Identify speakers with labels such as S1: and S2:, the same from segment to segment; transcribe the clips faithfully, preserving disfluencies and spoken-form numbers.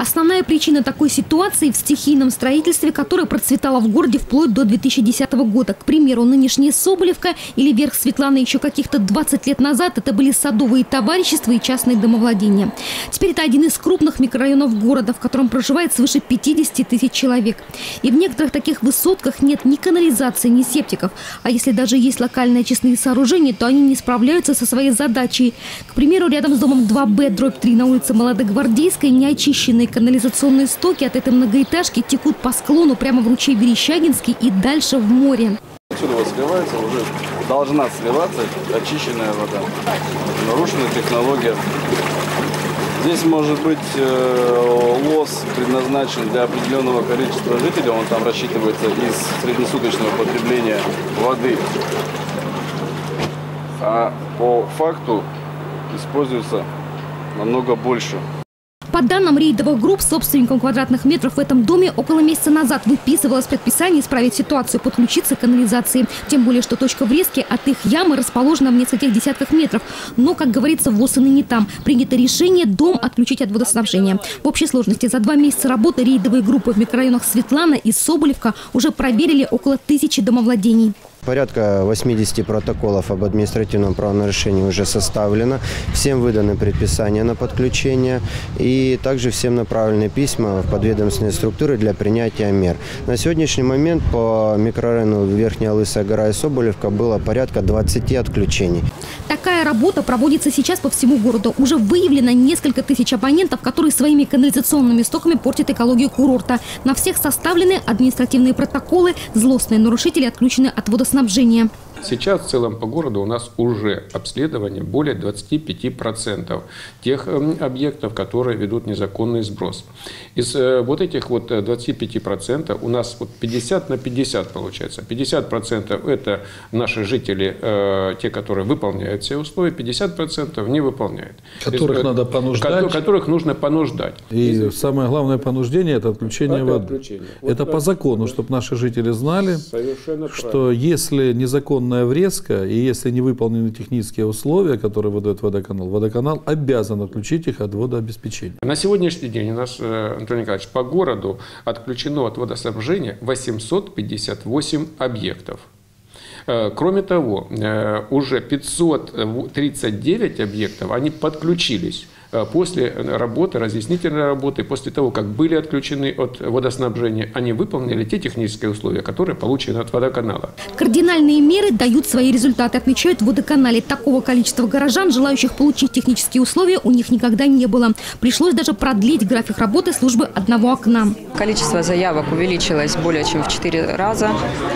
S1: Основная причина такой ситуации в стихийном строительстве, которое процветало в городе вплоть до две тысячи десятого года. К примеру, нынешняя Соболевка или Верх Светланы еще каких-то двадцать лет назад это были садовые товарищества и частные домовладения. Теперь это один из крупных микрорайонов города, в котором проживает свыше пятидесяти тысяч человек. И в некоторых таких высотках нет ни канализации, ни септиков. А если даже есть локальные очистные сооружения, то они не справляются со своей задачей. К примеру, рядом с домом два Б дробь три на улице Молодогвардейской неочищенные канализационные стоки от этой многоэтажки текут по склону прямо в ручей Верещагинский и дальше в море.
S2: Отсюда вот сливается, уже должна сливаться очищенная вода. Нарушена технология. Здесь может быть э, лос предназначен для определенного количества жителей, он там рассчитывается из среднесуточного потребления воды. А по факту используется намного больше.
S1: По данным рейдовых групп, собственникам квадратных метров в этом доме около месяца назад выписывалось предписание исправить ситуацию, подключиться к канализации. Тем более, что точка врезки от их ямы расположена в нескольких десятках метров. Но, как говорится, ВОС и ныне там. Принято решение дом отключить от водоснабжения. В общей сложности за два месяца работы рейдовые группы в микрорайонах Светлана и Соболевка уже проверили около тысячи домовладений.
S3: Порядка восьмидесяти протоколов об административном правонарушении уже составлено. Всем выданы предписания на подключение. И также всем направлены письма в подведомственные структуры для принятия мер. На сегодняшний момент по микрорайону Верхняя Лысая Гора и Соболевка было порядка двадцати отключений.
S1: Такая работа проводится сейчас по всему городу. Уже выявлено несколько тысяч абонентов, которые своими канализационными стоками портят экологию курорта. На всех составлены административные протоколы. Злостные нарушители отключены от водоснабжения.
S4: Сейчас в целом по городу у нас уже обследование более двадцати пяти процентов тех объектов, которые ведут незаконный сброс. Из вот этих вот двадцати пяти процентов у нас вот пятьдесят на пятьдесят получается. пятьдесят процентов это наши жители, те, которые выполняют все условия, пятьдесят процентов не выполняют.
S5: Которых есть, надо понуждать.
S4: Которых нужно понуждать.
S5: И самое главное понуждение – это отключение это воды. Отключение. Вот это по закону, чтобы наши жители знали, что если незаконно врезка, и если не выполнены технические условия, которые выдает водоканал, водоканал обязан отключить их от водообеспечения.
S4: На сегодняшний день у нас, Антон Николаевич, по городу отключено от водоснабжения восемьсот пятьдесят восемь объектов. Кроме того, уже пятьсот тридцать девять объектов, они подключились после работы, разъяснительной работы, после того, как были отключены от водоснабжения, они выполнили те технические условия, которые получены от водоканала.
S1: Кардинальные меры дают свои результаты, отмечают в водоканале. Такого количества горожан, желающих получить технические условия, у них никогда не было. Пришлось даже продлить график работы службы одного окна.
S6: Количество заявок увеличилось более чем в четыре раза.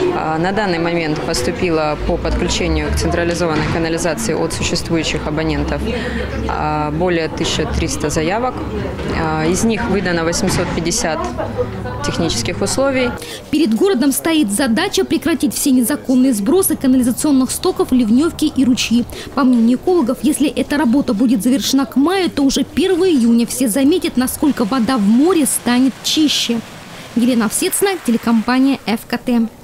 S6: На данный момент поступило по подключению к централизованной канализации от существующих абонентов более тысячи триста заявок. Из них выдано восемьсот пятьдесят технических условий.
S1: Перед городом стоит задача прекратить все незаконные сбросы канализационных стоков, ливневки и ручьи. По мнению экологов, если эта работа будет завершена к маю, то уже первого июня все заметят, насколько вода в море станет чище. Елена Овсецна, телекомпания эф ка тэ.